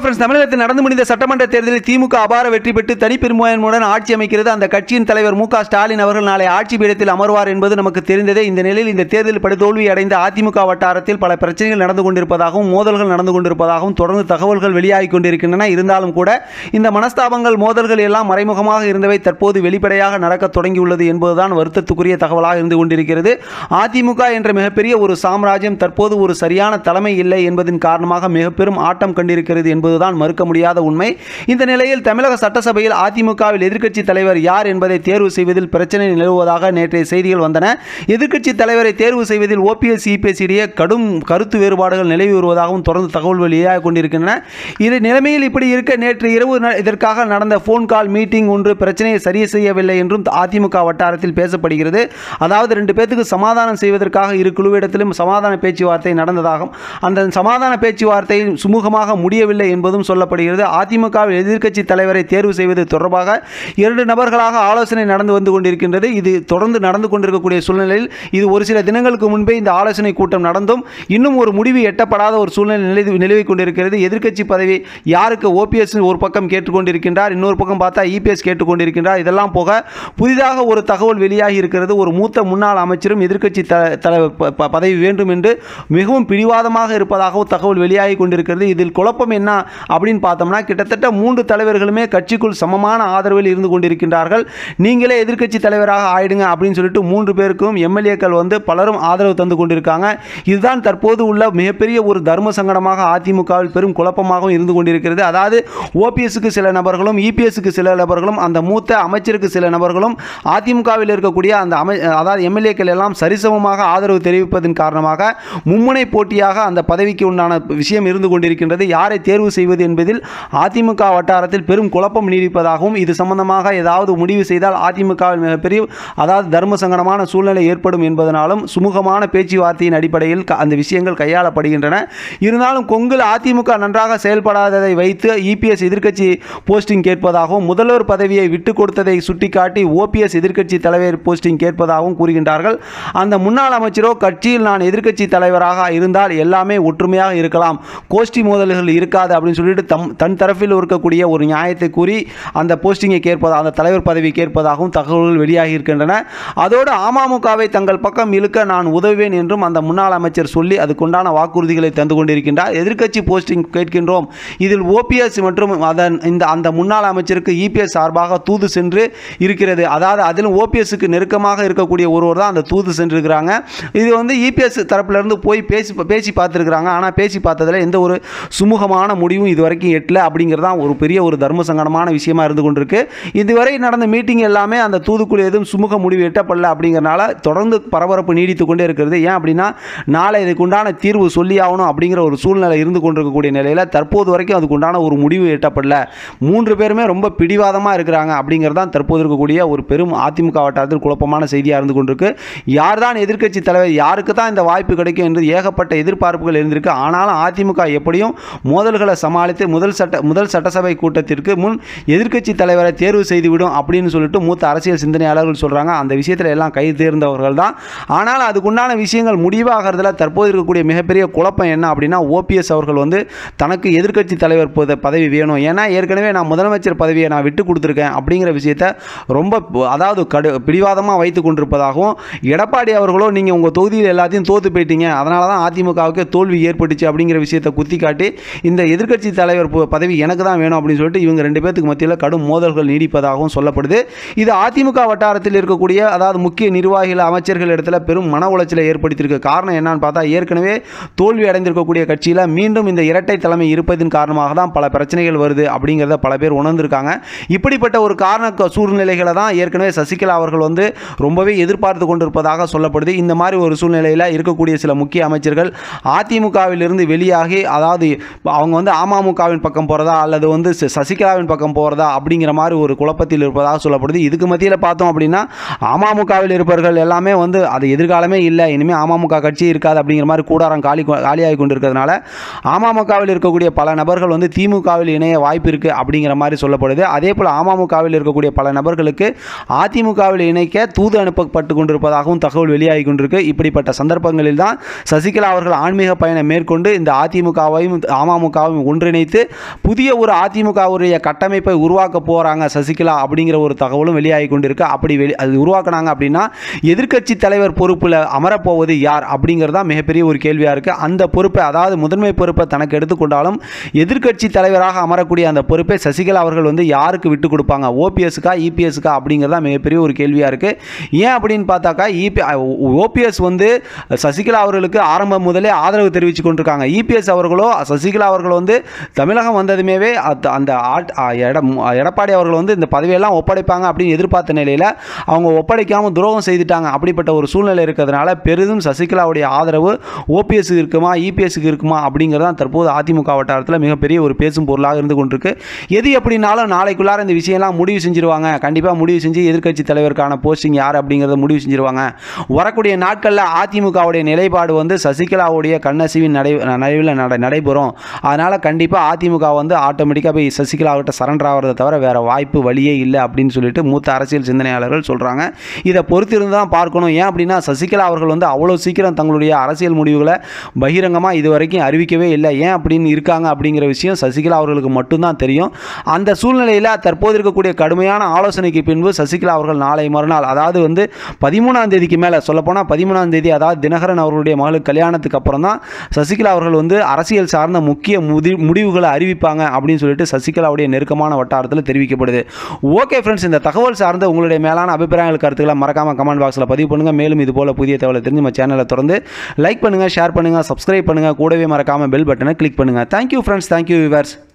தமிழகத்தில் நடந்து முடிந்த சட்டமன்ற தேர்தலில் திமுக அபார வெற்றி பெற்று தனிப்பெரும்பான்மையுடன் ஆட்சி அமைக்கிறது. அந்த கட்சியின் தலைவர் ஸ்டாலின் அவர்கள் நாளை ஆட்சி பீடத்தில் அமர்வார் என்பது நமக்கு தெரிந்ததே. இந்த நிலையில் இந்த தேர்தலில் படுதோல்வி அடைந்த அதிமுக வட்டாரத்தில் பல பிரச்சனைகள் நடந்து கொண்டிருப்பதாகவும் மோதல்கள் நடந்து கொண்டிருப்பதாகவும் தொடர்ந்து தகவல்கள் வெளியாகிக் கொண்டிருக்கின்றன. இருந்தாலும் கூட இந்த மனஸ்தாபங்கள் மோதல்கள் எல்லாம் மறைமுகமாக இருந்தவை தற்போது வெளிப்படையாக நடக்க தொடங்கியுள்ளது என்பதுதான் வருத்தத்துக்குரிய தகவலாக இருந்து கொண்டிருக்கிறது. அதிமுக என்ற மிகப்பெரிய ஒரு சாம்ராஜ்யம் தற்போது ஒரு சரியான தலைமை இல்லை என்பதன் காரணமாக மிக பெரும் ஆட்டம் கண்டிருக்கிறது என்பதுதான் மறுக்க முடியாத உண்மை. இந்த நிலையில் தமிழக சட்டசபையில் அதிமுகவில் எதிர்க்கட்சி தலைவர் யார் என்பதை தேர்வு செய்வதில் பிரச்சனை நிலவுவதாக நேற்றைய செய்திகள் வந்தன. எதிர்க்கட்சி தலைவரை தேர்வு செய்வதில் ஓபிஎஸ் இபிஎஸ் இடையே கடும் கருத்து வேறுபாடுகள் நிலவி வருவதாகவும் தொடர்ந்து தகவல் வெளியாக கொண்டிருக்கின்றன. இது நிலைமையில் இப்படி இருக்க நேற்று இரவு இதற்காக நடந்த போன் கால் மீட்டிங் ஒன்று பிரச்சனையை சரி செய்யவில்லை என்றும் அதிமுக வட்டாரத்தில் பேசப்படுகிறது. அதாவது ரெண்டு பேருக்கு சமாதானம் செய்வதற்காக இரு குழுவிடத்திலும் சமாதான பேச்சுவார்த்தை நடந்ததாகவும் அந்த சமாதான பேச்சுவார்த்தை சுமூகமாக முடியவில்லை என்பதும் சொல்லப்படுகிறது. அதிமுகவில் எதிர்க்கட்சி தலைவரை தேர்வு செய்வது தொடர்பாக இரண்டு நபர்களாக ஆலோசனை நடந்து வந்து கொண்டிருக்கின்றது. இது தொடர்ந்து நடந்து கொண்டிருக்கக்கூடிய சூழ்நிலையில் இது ஒரு சில தினங்களுக்கு முன்பே இந்த ஆலோசனை கூட்டம் நடந்தும் இன்னும் ஒரு முடிவு எட்டப்படாத ஒரு சூழ்நிலை நிலவிக் கொண்டிருக்கிறது. எதிர்க்கட்சி பதவி யாருக்கு ஓபிஎஸ் ஒரு பக்கம் கேட்டுக்கொண்டிருக்கின்றார், இன்னொரு பக்கம் பார்த்தா இபிஎஸ் கேட்டுக்கொண்டிருக்கின்றார். இதெல்லாம் போக புதிதாக ஒரு தகவல் வெளியாகி இருக்கிறது. ஒரு மூத்த முன்னாள் அமைச்சரும் எதிர்க்கட்சி பதவி வேண்டும் என்று மிகவும் பிடிவாதமாக இருப்பதாகவும் தகவல் வெளியாகி கொண்டிருக்கிறது. இதில் குழப்பம் என்ன அப்படின்னு பார்த்தோம்னா கிட்டத்தட்ட 3 தலைவர்களுமே கட்சிக்குள் சமமான ஆதரவில் இருந்து கொண்டிருக்கின்றார்கள். நீங்களே எதிர்க்கட்சி தலைவராக ஆயிடுங்க அப்படின்னு சொல்லிட்டு 3 பேருக்கும் எம்எல்ஏக்கள் வந்து பலரும் ஆதரவு தந்து கொண்டிருக்காங்க. இதுதான் தற்போது உள்ள மிகப்பெரிய ஒரு தர்ம சங்கடமாக அதிமுகவில் பெரும் குழப்பமாகவும் இருந்து கொண்டிருக்கிறது. அதாவது ஓபிஎஸ்க்கு சில நபர்களும் இபிஎஸ்க்கு சில நபர்களும் அந்த மூத்த அமைச்சருக்கு சில நபர்களும் அதிமுகவில் இருக்கக்கூடிய அந்த அதாவது எம்எல்ஏக்கள் எல்லாம் சரிசமமாக ஆதரவு தெரிவிப்பதன் காரணமாக மும்முனை போட்டியாக அந்த பதவிக்கு உண்டான விஷயம் இருந்து கொண்டிருக்கின்றது. யாரை தேர்வு செய்வது என்பதில் அதிமுக வட்டாரத்தில் பெரும் குழப்பம் நீடிப்பதாகவும் இது சம்பந்தமாக ஏதாவது முடிவு செய்தால் அதிமுகவில் மிகப்பெரிய அதாவது தர்ம சங்கடமான சூழ்நிலை ஏற்படும் என்பதனாலும் சுமூகமான பேச்சுவார்த்தையின் அடிப்படையில் அந்த விஷயங்கள் கையாளப்படுகின்றன. இருந்தாலும் கொங்கில் அதிமுக நன்றாக செயல்படாததை வைத்து இபிஎஸ் எதிர்க்கட்சி போஸ்டிங் கேட்பதாகவும் முதல்வர் பதவியை விட்டுக் கொடுத்ததை சுட்டிக்காட்டி ஓபிஎஸ் எதிர்க்கட்சி தலைவர் போஸ்டிங் கேட்பதாகவும் கூறுகின்றார்கள். அந்த முன்னாள் அமைச்சரோ கட்சியில் நான் எதிர்க்கட்சி தலைவராக இருந்தால் எல்லாமே ஒற்றுமையாக இருக்கலாம், கோஷ்டி மோதல்கள் இருக்காது அப்படின்னு சொல்லிட்டு தன் தரப்பில் இருக்கக்கூடிய ஒரு நியாயத்தை கூறி அந்த போஸ்டிங்கை கேட்பதாக அந்த தலைவர் பதவி கேட்பதாகவும் தகவல்கள் வெளியாகி இருக்கின்றன. அதோடு அமமுகவை தங்கள் பக்கம் இழுக்க நான் உதவுவேன் என்றும் அந்த முன்னாள் அமைச்சர் சொல்லி அதுக்குண்டான வாக்குறுதிகளை தந்து கொண்டிருக்கின்றார். எதிர்க்கட்சி போஸ்டிங் கேட்கின்றோம், இதில் ஓபிஎஸ் மற்றும் அந்த முன்னாள் அமைச்சருக்கு இபிஎஸ் சார்பாக தூது சென்று இருக்கிறது. அதாவது அதிலும் ஓபிஎஸ்க்கு நெருக்கமாக இருக்கக்கூடிய ஒருவர் தான் அந்த தூது சென்றிருக்கிறாங்க. இது வந்து இபிஎஸ் தரப்பிலிருந்து போய் பேசி பார்த்துருக்கிறாங்க. ஆனால் பேசி பார்த்ததில் எந்த ஒரு சுமூகமான முடிவும் இதுவரைக்கும் எட்டல அப்படிங்கிறதான் ஒரு பெரிய ஒரு தர்ம சங்கடமான விஷயமா இருந்து கொண்டிருக்கு. இதுவரை நடந்த மீட்டிங் எல்லாமே அந்த தூதுக்குழு எதுவும் சுமூக முடிவு எட்டப்படல அப்படிங்கிறனால தொடர்ந்து பரபரப்பு நீடித்து கொண்டே இருக்கிறது. ஏன் அப்படின்னா நாளை இதுக்குண்டான தீர்வு சொல்லி ஆகணும் அப்படிங்கிற ஒரு சூழ்நிலை இருந்து கொண்டிருக்கக்கூடிய நிலையில் தற்போது வரைக்கும் அதுக்குண்டான ஒரு முடிவு எட்டப்படல. 3 பேருமே ரொம்ப பிடிவாதமாக இருக்கிறாங்க அப்படிங்கிறதான் தற்போது இருக்கக்கூடிய ஒரு பெரும் அதிமுக வட்டாரத்தில் குழப்பமான செய்தியாக இருந்து கொண்டிருக்கு. யார் தான் எதிர்க்கட்சி தலைவர், யாருக்கு தான் இந்த வாய்ப்பு கிடைக்கும் என்று ஏகப்பட்ட எதிர்பார்ப்புகள் இருந்திருக்கு. ஆனாலும் அதிமுக எப்படியும் மோதல்களை சமாளித்து முதல் சட்டசபை கூட்டத்திற்கு முன் எதிர்க்கட்சி தலைவரை தேர்வு செய்துவிடும் அப்படின்னு சொல்லிட்டு மூத்த அரசியல் சிந்தனையாளர்கள் சொல்றாங்க. அந்த விஷயத்தில் எல்லாம் கை தேர்ந்தவர்கள் தான். ஆனால் அதுக்குண்டான விஷயங்கள் முடிவாகிறதுல தற்போது இருக்கக்கூடிய மிகப்பெரிய குழப்பம் என்ன அப்படின்னா ஓபிஎஸ் அவர்கள் வந்து தனக்கு எதிர்க்கட்சி தலைவர் பதவி வேணும், ஏன்னா ஏற்கனவே நான் முதலமைச்சர் பதவியை நான் விட்டு கொடுத்துருக்கேன் அப்படிங்கிற விஷயத்தை ரொம்ப அதாவது பிடிவாதமாக வைத்து கொண்டிருப்பதாகவும் எடப்பாடி அவர்களோ நீங்கள் உங்கள் தொகுதியில் எல்லாத்தையும் தோத்து போயிட்டீங்க, அதனால தான் அதிமுகவுக்கு தோல்வி ஏற்பட்டுச்சு அப்படிங்கிற விஷயத்தை குத்தி காட்டி இந்த எதிர்க்கட்சி தலைவர் பதவி எனக்கு தான் வேணும் அப்படின்னு சொல்லிட்டு இவங்க 2 பேருக்கு மத்தியில் கடும் மோதல்கள் நீடிப்பதாகவும் சொல்லப்படுது. இது அதிமுக வட்டாரத்தில் இருக்கக்கூடிய அதாவது முக்கிய நிர்வாகிகள் அமைச்சர்கள் இடத்துல பெரும் மன உளைச்சலை ஏற்படுத்தியிருக்கு. காரணம் என்னன்னு பார்த்தா ஏற்கனவே தோல்வி அடைந்திருக்கக்கூடிய கட்சியில் மீண்டும் இந்த இரட்டை தலைமை இருப்பதன் காரணமாக தான் பல பிரச்சனைகள் வருது அப்படிங்கிறத பல பேர் உணர்ந்திருக்காங்க. இப்படிப்பட்ட ஒரு காரண சூழ்நிலைகளை தான் ஏற்கனவே சசிகலா அவர்கள் வந்து ரொம்பவே எதிர்பார்த்து கொண்டிருப்பதாக சொல்லப்படுது. இந்த மாதிரி ஒரு சூழ்நிலையில் இருக்கக்கூடிய சில முக்கிய அமைச்சர்கள் அதிமுகவில் இருந்து வெளியாகி அதாவது அவங்க வந்து அமமுகவின் பக்கம் போகிறதா அல்லது வந்து சசிகலாவின் பக்கம் போகிறதா அப்படிங்கிற மாதிரி ஒரு குழப்பத்தில் இருப்பதாக சொல்லப்படுது. இதுக்கு மத்தியில் பார்த்தோம் அப்படின்னா அமமுகவில் இருப்பவர்கள் எல்லாமே வந்து அது எதிர்காலமே இல்லை, இனிமேல் அமமுக கட்சி இருக்காது அப்படிங்கிற மாதிரி கூடாரம் காலியாகி கொண்டிருக்கிறதுனால அமமுகவில் இருக்கக்கூடிய பல நபர்கள் வந்து திமுகவில் இணைய வாய்ப்பு இருக்குது அப்படிங்கிற மாதிரி சொல்லப்படுது. அதே போல் அமமுகவில் இருக்கக்கூடிய பல நபர்களுக்கு அதிமுகவில் இணைக்க தூது அனுப்பப்பட்டு கொண்டிருப்பதாகவும் தகவல் வெளியாகி கொண்டிருக்கு. இப்படிப்பட்ட சந்தர்ப்பங்களில் தான் சசிகலா அவர்கள் ஆன்மீக பயணம் மேற்கொண்டு இந்த அதிமுகவையும் அமமுகவையும் ஒன்றிணைத்து புதிய ஒரு அதிமுகவுடைய கட்டமைப்பை உருவாக்க போகிறாங்க சசிகலா அப்படிங்கிற ஒரு தகவலும் வெளியாகி கொண்டிருக்கு. அப்படி அது உருவாக்குனாங்க அப்படின்னா எதிர்க்கட்சி தலைவர் பொறுப்பில் அமரப்போவது யார் அப்படிங்கிறது தான் மிகப்பெரிய ஒரு கேள்வியாக இருக்குது. அந்த பொறுப்பை, அதாவது முதன்மை பொறுப்பை தனக்கு எடுத்துக்கொண்டாலும் எதிர்க்கட்சி தலைவராக அமரக்கூடிய அந்த பொறுப்பை சசிகலா அவர்கள் வந்து யாருக்கு விட்டு கொடுப்பாங்க? ஓபிஎஸ்க்கா இபிஎஸ்க்கா அப்படிங்கிறது தான் மிகப்பெரிய ஒரு கேள்வியாக இருக்குது. ஏன் அப்படின்னு பார்த்தாக்கா ஓபிஎஸ் வந்து சசிகலா அவர்களுக்கு ஆரம்பம் முதலே ஆதரவு தெரிவித்து கொண்டிருக்காங்க. இபிஎஸ் அவர்களோ சசிகலா அவர்கள் வந்து தமிழகம் வந்ததுமேவே அந்த எடப்பாடி அவர்கள் வந்து இந்த பதவியெல்லாம் ஒப்படைப்பாங்க அப்படின்னு எதிர்பார்த்த நிலையில் அவங்க ஒப்படைக்காமல் துரோகம் செய்துட்டாங்க. அப்படிப்பட்ட ஒரு சூழ்நிலை இருக்கிறதுனால பெரிதும் சசிகலாவுடைய ஆதரவு ஓபிஎஸ்க்கு இருக்குமா இபிஎஸ்க்கு இருக்குமா அப்படிங்கிறது தான் தற்போது அதிமுக வட்டாரத்தில் மிகப்பெரிய ஒரு பேசும் பொருளாக இருந்து கொண்டிருக்கு. எது எப்படினாலும் நாளைக்குள்ளார இந்த விஷயம்லாம் முடிவு செஞ்சிருவாங்க. கண்டிப்பாக முடிவு செஞ்சு எதிர்க்கட்சி தலைவருக்கான போஸ்டிங் யார் அப்படிங்கிறத முடிவு செஞ்சிருவாங்க. வரக்கூடிய நாட்களில் அதிமுகவுடைய நிலைப்பாடு வந்து சசிகலாவுடைய கண்ணசிவின் நடைபெறும். அதனால் கண்டிப்பாக அதிமுக வந்து ஆட்டோமேட்டிக்காக போய் சசிகலாவிட்ட சரண்டர் ஆகிறத தவிர வேறு வாய்ப்பு வழியே இல்லை அப்படின்னு சொல்லிட்டு மூத்த அரசியல் சிந்தனையாளர்கள் சொல்கிறாங்க. இதை பொறுத்திருந்து தான் பார்க்கணும். ஏன் அப்படின்னா சசிகலா அவர்கள் வந்து அவ்வளோ சீக்கிரம் தங்களுடைய அரசியல் முடிவுகளை பகிரங்கமாக இதுவரைக்கும் அறிவிக்கவே இல்லை. ஏன் அப்படின்னு இருக்காங்க அப்படிங்கிற விஷயம் சசிகலா அவர்களுக்கு மட்டும்தான் தெரியும். அந்த சூழ்நிலையில் தற்போது இருக்கக்கூடிய கடுமையான ஆலோசனைக்கு பின்பு சசிகலா அவர்கள் நாளை மறுநாள், அதாவது வந்து 13ஆம் தேதிக்கு மேலே சொல்லப்போனால் 13ஆம் தேதி, அதாவது தினகரன் அவர்களுடைய மகளுக்கு கல்யாணத்துக்கு அப்புறம் தான் சசிகலா அவர்கள் வந்து அரசியல் சார்ந்த முக்கிய முடிவுகளை அறிவிப்பாங்க அப்படின்னு சொல்லிட்டு சசிகலாவுடைய நெருக்கமான வட்டாரத்தில் தெரிவிக்கப்படுது. ஓகே ஃப்ரெண்ட்ஸ், இந்த தகவல் சார்ந்த உங்களுடைய மேலான அபிப்பிராயங்கள் கருத்துக்களை மறக்காம கமெண்ட் பாக்ஸில் பதிவு பண்ணுங்கள். மேலும் இது போல புதிய தகவலை தெரிஞ்சு நம்ம சேனலை தொடர்ந்து லைக் பண்ணுங்கள், ஷேர் பண்ணுங்கள், சப்ஸ்கிரைப் பண்ணுங்கள், கூடவே மறக்காமல் பெல் பட்டனை கிளிக் பண்ணுங்கள். Thank you friends, thank you viewers.